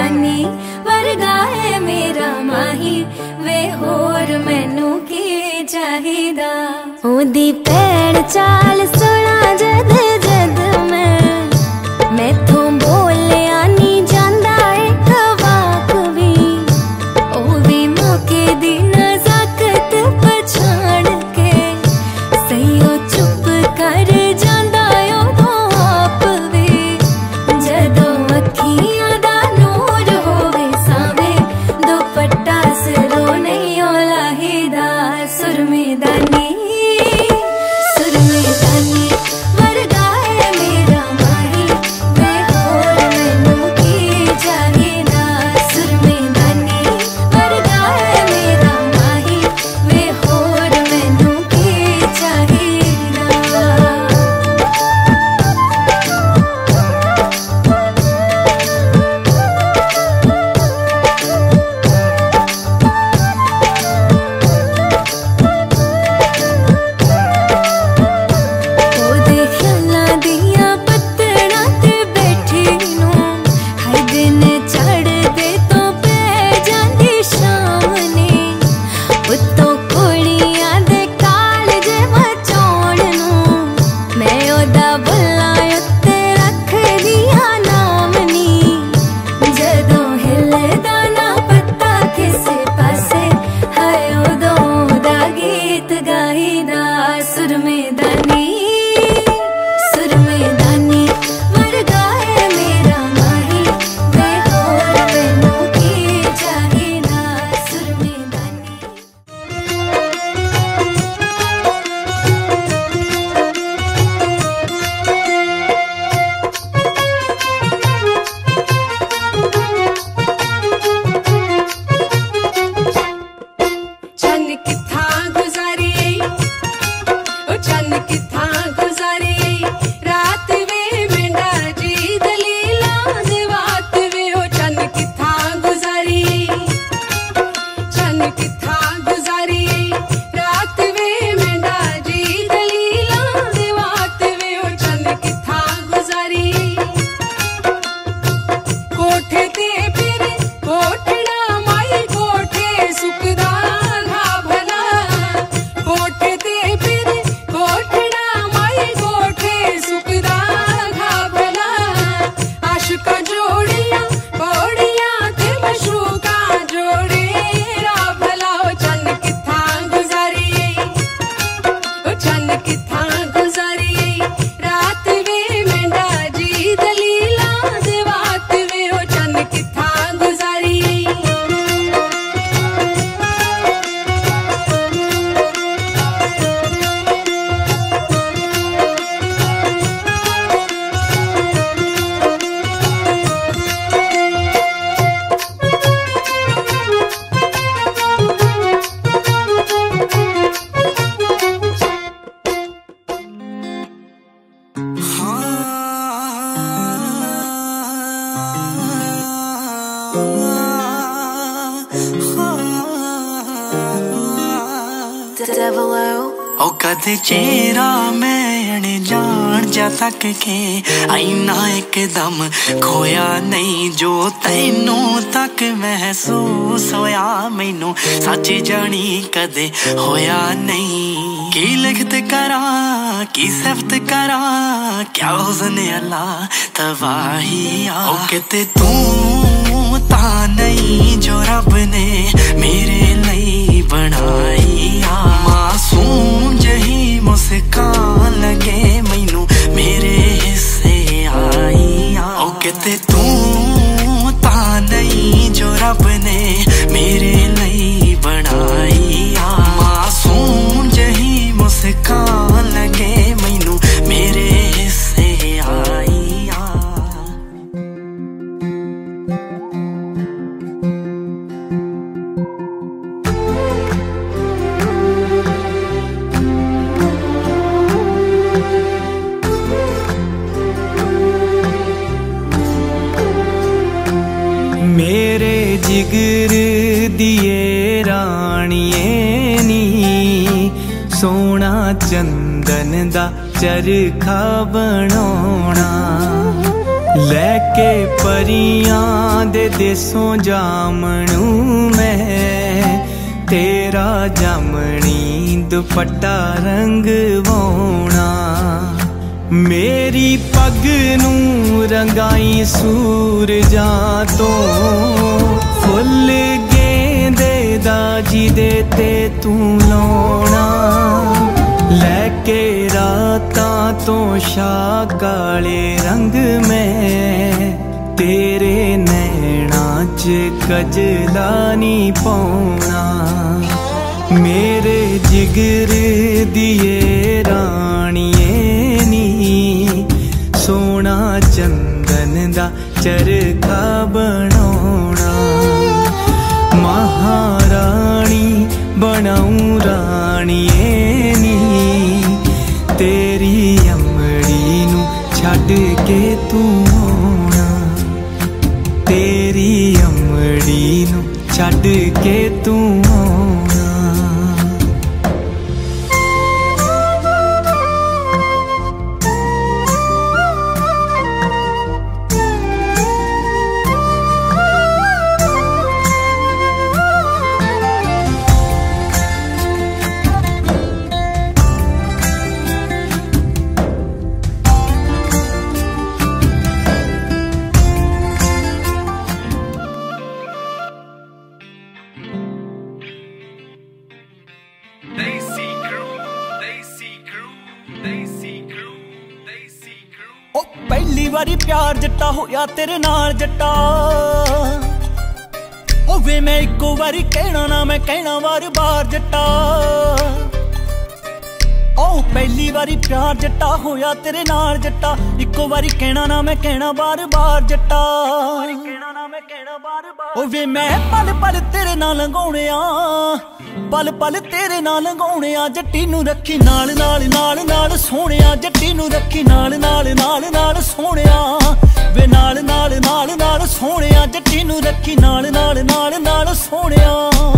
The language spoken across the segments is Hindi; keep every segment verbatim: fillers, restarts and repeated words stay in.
दानी वर्गा है मेरा माही वे होर मैनू की चाहिदा। ओदी पैर चाल सुना जद जद मैं मैथों बोलिया नी जांदा एक वाक भी ओ भी मौके दी नज़ाकत पछाण के सही चुप कर जांदा उदों आप भी जदों अखियां दा नूर होवे सावे दुपट्टा सिरों नहीं लाहीदा। सुरमेदानी सुरमेदानी वर्गा है मेरा माही वे होर मैनू की चाहिदा। सुरमेदानी वर्गा है मेरा माही वे होर मैनू की चाहिदा। ओदे ख्यालां दियां पत्तड़ां ते बैठी नूं हर दिन चढ़दे तो पै जांदी शाम ने उत्तों कुड़ियां दे कालज मचाउण नूं मैं ओदा बुल्ला उत्ते रखदियां नाम नी जदों हिलदा ना पत्ता किसे पासे हाय उदों दा गीत गाईदा। सुरमेदानी सुरमेदानी वर्गा है मेरा माही वे होर मैनू की चाहिदा। सुरमेदानी चन्न कित्थां गुजारी ओ चन्न कित्थां गुजारी रात वे मेंढा जी दलीला दे वात वे ओ चन्न कित्थां गुजारी चन्न कित्थां गुजारी रात वे मेंढा जी दलीला दे वात वे ओ चन्न कित्थां गुजारी। कोठे ते फिर कोठड़ा माई कोठे सुकदा घा भला कोठे ते फिर कोठड़ा माई कोठे सुकदा घा भला आशिका जोड़ियां पौड़ियां ते मशूका जोड़े रा भला ओ चन्न कित्थां गुजारी ओ चन्न कित्थां गुजारी रात वे मेंढा जी दलीला दे वात वे ओ चन्न कित्थां गुजारी। ओ कदे चेहरा मैं जान जा तक के आईना एकदम खोया नहीं जो तैनू तक महसूस होया मैनू सच जानी कदे होया नहीं। की लिखत करा की सिफत करा क्या हुस्न अल्लाह तबाहिया ओ किते तू ता नहीं जो रब ने मेरे लिए बनाईया। मासूम जही मुस्कान लगे मैनू मेरे हिस्से आईया ओ किते तू ता नहीं जो रब ने मेरे लिए बनाईया। मासूम जही मुस्कान लगे मैनू मेरे हिस्से आईया। मेरे जिगर दिए राणिए नी सोना चंदन दा चरखा बनाना लैके परियां दे देसों जामनू मैं तेरा जामनी दुपट्टा रंग वाउणा मेरी पग नू रंगाई सूरजां तो फुल गेंदे दा जिदे ते तू लाउणा लैके रातां तो शाह काले रंग में तेरे नैना च कजला नी पाउणा मेरे जिगर दिए राणिए नी सोना चंदन दा चरखा बनाउणा महारानी बनाऊं राणिए नी तेरी अमड़ी नू छड्ड के तू आउणा तेरी अमड़ी नू छड्ड के तू आउणा पहली बारी प्यार जट्टा होया तेरे नाल जट्टा होवे मैं इको बारी कहना ना मैं कहना बार बार जट्टा ओ पहली बारी प्यार जट्टा होया तेरे नाल जट्टा इको बारी कहना ना मैं कहना बार बार जट्टा होवे मैं पल पल तेरे नाल लंघाउणे पल पल तेरे नाल लंघाउणे जट्टी नू रखी नाल नाल नाल नाल सोहणिया जट्टी नू रखी नाल नाल नाल नाल सोहणिया वे नाल नाल नाल नाल सोहणिया जट्टी नू रखी नाल नाल नाल नाल सोहणिया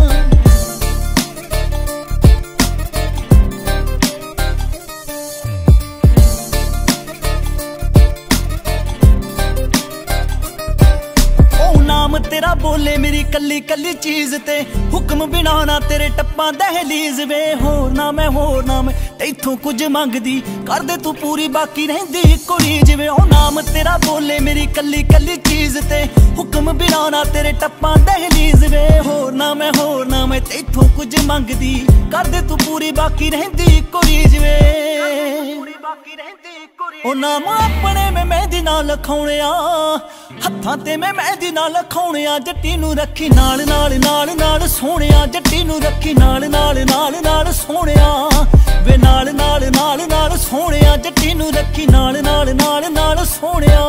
तेरा बोले मेरी कली कली चीज ते हुक्म बिना ना तेरे टप्पा दहलीज वे होर ना मैं होर ना मैं तैथों कुछ मंगदी कर दे तू पूरी बाकी रहिंदी कुड़ी जिवें ओ नाम तेरा बोले मेरी कली कली चीज ते हुक्म बिना ना तेरे टप्पा दहलीज वे होर ना मैं होर ना मैं तैथों कुछ मंगदी कर दे तू पूरी बाकी रहिंदी कुड़ी जिवें ओ नाम अपने में मेहंदी ना लखाउणे हत्थां ते मैं मेहंदी ना लखाउणे जट्टी नू रखी नाल नाल नाल नाल सोहणिया जट्टी नू रखी नाल नाल नाल नाल सोहणिया वे नाल नाल नाल नाल सोहणिया जट्टी नू रखी नाल नाल नाल नाल सोहणिया